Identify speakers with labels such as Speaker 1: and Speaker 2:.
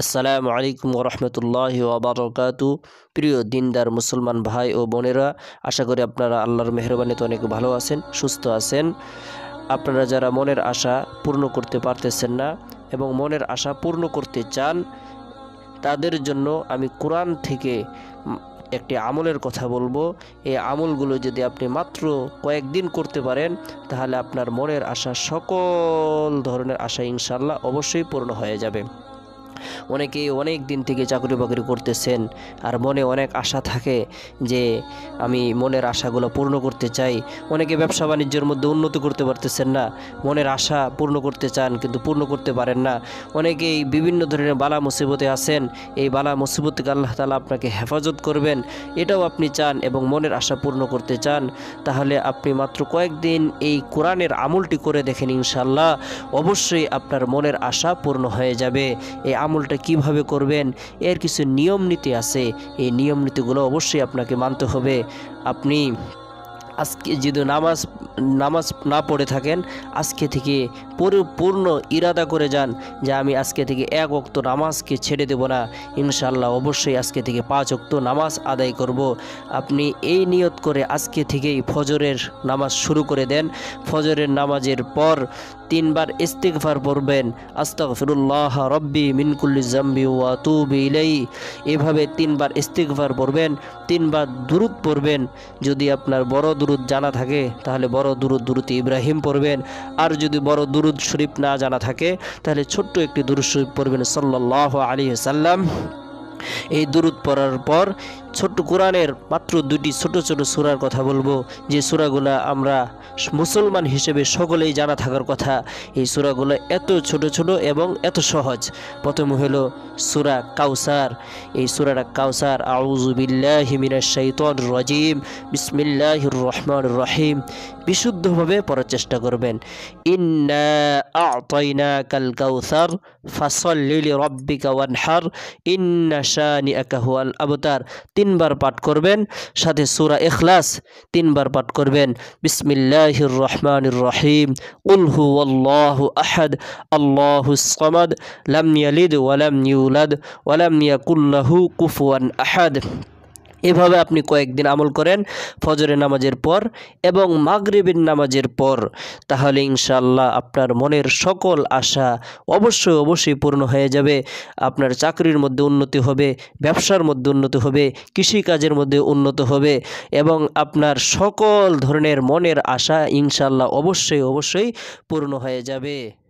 Speaker 1: আসসালামু আলাইকুম ওরহমতুল্লাহি ওয়াবারাকাতু। প্রিয় দিনদার মুসলমান ভাই ও বোনেরা, আশা করি আপনারা আল্লাহর মেহরবানিতে অনেক ভালো আছেন, সুস্থ আছেন। আপনারা যারা মনের আশা পূর্ণ করতে পারতেছেন না এবং মনের আশা পূর্ণ করতে চান, তাদের জন্য আমি কোরআন থেকে একটি আমলের কথা বলবো। এই আমলগুলো যদি আপনি মাত্র কয়েকদিন করতে পারেন, তাহলে আপনার মনের আশা, সকল ধরনের আশা ইনশাল্লাহ অবশ্যই পূর্ণ হয়ে যাবে। অনেকেই অনেক দিন থেকে চাকরি বাকরি করতেছেন, আর মনে অনেক আশা থাকে যে আমি মনের আশাগুলো পূর্ণ করতে চাই। অনেকে ব্যবসা বাণিজ্যের মধ্যে উন্নতি করতে পারতেছেন না, মনের আশা পূর্ণ করতে চান কিন্তু পূর্ণ করতে পারেন না। অনেকেই বিভিন্ন ধরনের বালা মুসিবতে আছেন, এই বালা মুসিবত থেকে আল্লাহ তাআলা আপনাকে হেফাজত করবেন, এটাও আপনি চান এবং মনের আশা পূর্ণ করতে চান। তাহলে আপনি মাত্র কয়েকদিন এই কোরআনের আমলটি করে দেখেন, ইনশাল্লাহ অবশ্যই আপনার মনের আশা পূর্ণ হয়ে যাবে। এই আমলটা কিভাবে করবেন, এর কিছু নিয়ম নীতি আছে, এই নিয়ম নীতিগুলো অবশ্যই আপনাকে মানতে হবে। আপনি আজকে যদি নামাজ না পড়ে থাকেন, আজকে থেকে পূর্ণ ইরাদা করে যান যে আমি আজকে থেকে এক ওয়াক্ত নামাজকে ছেড়ে দেব না, ইনশাআল্লাহ অবশ্যই আজকে থেকে 5 ওয়াক্ত নামাজ আদায় করব। আপনি এই নিয়ত করে আজকে থেকেই ফজরের নামাজ শুরু করে দেন। ফজরের নামাজের পর 3 বার ইস্তিগফার পড়বেন, আস্তাগফিরুল্লাহ রব্বি মিন কুল্লি যামবি ওয়া আতুবু ইলাইহি। এভাবে 3 বার ইস্তিগফার পড়বেন, 3 বার দুরূদ পড়বেন। যদি আপনার বড় দুরূদ জানা থাকে তাহলে বড় দুরূদ ইব্রাহিম পড়বেন, আর যদি বড় দুরূদ শরীফ না জানা থাকে তাহলে ছোট্ট একটি দুরূদ শরীফ পড়বেন, সাল্লাল্লাহু আলাইহি ওয়াসাল্লাম। এই দুরূদ পড়ার পর ছোট্ট কোরআনের মাত্র 2টি ছোট ছোট সূরার কথা বলবো, যে সূরাগুলো আমরা মুসলমান হিসেবে সকলেই জানা থাকার কথা। এই সূরাগুলো এত ছোট ছোট এবং এত সহজ। প্রথম হলো সূরা কাউসার। এই সূরাটা কাউসার, আউযু বিল্লাহি মিনাশ শাইতানির রাজিম, বিসমিল্লাহির রহমানির রহিম, বিশুদ্ধভাবে পড়ার চেষ্টা করবেন। ইন্না আ'তাইনাকাল কাউসার ফাসাল্লি লিরাব্বিকা ওয়ানহার ইন্না শানিআকা হুয়াল আবতার। 3 বার পাঠ করবেন, সাথে সূরা ইখলাস 3 বার পাঠ করবেন। বিসমিল্লাহির রহমানির রহিম, কুল হুয়াল্লাহু আহাদ আল্লাহুস সামাদ লাম ইয়ালিদ ওয়া লাম ইউলাদ ওয়া লাম ইয়াকুল লাহু কুফুয়ান আহাদ। এভাবে আপনি কয়েকদিন আমল করেন ফজরের নামাজের পর এবং মাগরিবের নামাজের পর, তাহলে ইনশাআল্লাহ আপনার মনের সকল আশা অবশ্যই পূর্ণ হয়ে যাবে। আপনার চাকরির মধ্যে উন্নতি হবে, ব্যবসার মধ্যে উন্নতি হবে, কৃষিকাজের মধ্যে উন্নত হবে এবং আপনার সকল ধরনের মনের আশা ইনশাআল্লাহ অবশ্যই পূর্ণ হয়ে যাবে।